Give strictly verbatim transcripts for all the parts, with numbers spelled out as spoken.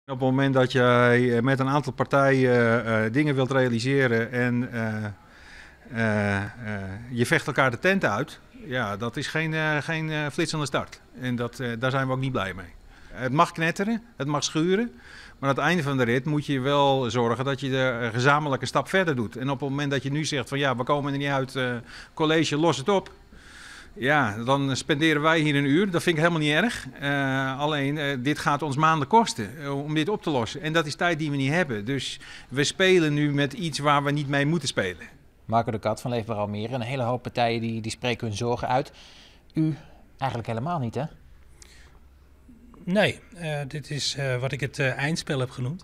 Op het moment dat je met een aantal partijen uh, dingen wilt realiseren en uh, uh, uh, je vecht elkaar de tent uit, ja, dat is geen, uh, geen uh, flitsende start. En dat, uh, daar zijn we ook niet blij mee. Het mag knetteren, het mag schuren, maar aan het einde van de rit moet je wel zorgen dat je de gezamenlijke stap verder doet. En op het moment dat je nu zegt van ja, we komen er niet uit, uh, college, los het op. Ja, dan spenderen wij hier een uur. Dat vind ik helemaal niet erg. Uh, alleen, uh, dit gaat ons maanden kosten uh, om dit op te lossen. En dat is tijd die we niet hebben. Dus we spelen nu met iets waar we niet mee moeten spelen. Marco de Kat van Leefbaar Almere. Een hele hoop partijen die, die spreken hun zorgen uit. U eigenlijk helemaal niet, hè? Nee, uh, dit is uh, wat ik het uh, eindspel heb genoemd.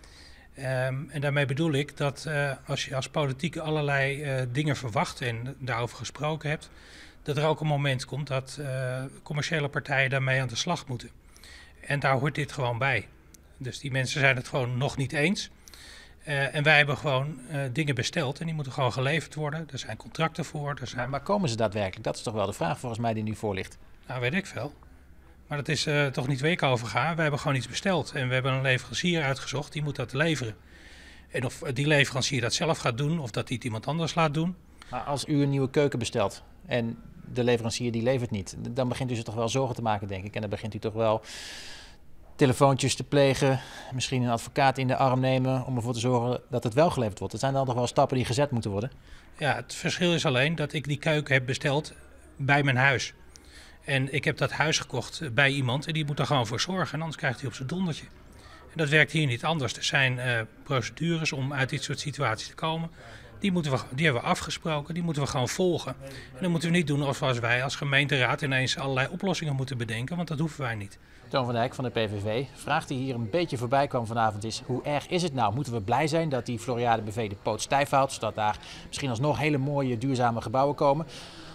Um, en daarmee bedoel ik dat uh, als je als politiek allerlei uh, dingen verwacht en daarover gesproken hebt, dat er ook een moment komt dat uh, commerciële partijen daarmee aan de slag moeten. En daar hoort dit gewoon bij. Dus die mensen zijn het gewoon nog niet eens. Uh, en wij hebben gewoon uh, dingen besteld en die moeten gewoon geleverd worden. Er zijn contracten voor. Er zijn... maar, maar komen ze daadwerkelijk? Dat is toch wel de vraag volgens mij die nu voor ligt. Nou, weet ik veel. Maar dat is uh, toch niet weken overgaan. We hebben gewoon iets besteld. En we hebben een leverancier uitgezocht, die moet dat leveren. En of die leverancier dat zelf gaat doen, of dat die het iemand anders laat doen. Maar als u een nieuwe keuken bestelt en de leverancier die levert niet, dan begint u zich toch wel zorgen te maken, denk ik. En dan begint u toch wel telefoontjes te plegen, misschien een advocaat in de arm nemen om ervoor te zorgen dat het wel geleverd wordt. Dat zijn dan toch wel stappen die gezet moeten worden? Ja, het verschil is alleen dat ik die keuken heb besteld bij mijn huis. En ik heb dat huis gekocht bij iemand en die moet er gewoon voor zorgen. En anders krijgt hij op zijn dondertje. En dat werkt hier niet anders. Er zijn uh, procedures om uit dit soort situaties te komen. Die, moeten we, die hebben we afgesproken, die moeten we gewoon volgen. En dat moeten we niet doen als wij als gemeenteraad ineens allerlei oplossingen moeten bedenken. Want dat hoeven wij niet. Toon van Dijk van de P V V. Vraag die hier een beetje voorbij kwam vanavond is: hoe erg is het nou? Moeten we blij zijn dat die Floriade B V de poot stijf houdt, zodat daar misschien alsnog hele mooie duurzame gebouwen komen?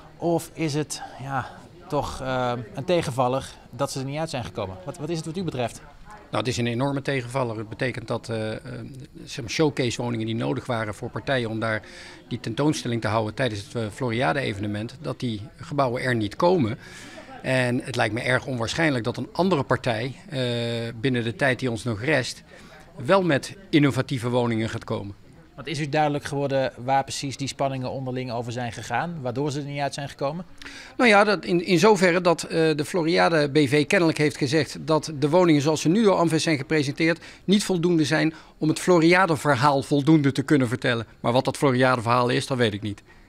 Of is het ja, toch uh, een tegenvaller dat ze er niet uit zijn gekomen? Wat, wat is het wat u betreft? Nou, het is een enorme tegenvaller. Het betekent dat uh, uh, showcase woningen die nodig waren voor partijen om daar die tentoonstelling te houden tijdens het uh, Floriade-evenement, dat die gebouwen er niet komen. En het lijkt me erg onwaarschijnlijk dat een andere partij uh, binnen de tijd die ons nog rest wel met innovatieve woningen gaat komen. Want is u duidelijk geworden waar precies die spanningen onderling over zijn gegaan, waardoor ze er niet uit zijn gekomen? Nou ja, dat in, in zoverre dat uh, de Floriade B V kennelijk heeft gezegd dat de woningen zoals ze nu door Amves zijn gepresenteerd niet voldoende zijn om het Floriade-verhaal voldoende te kunnen vertellen. Maar wat dat Floriade-verhaal is, dat weet ik niet.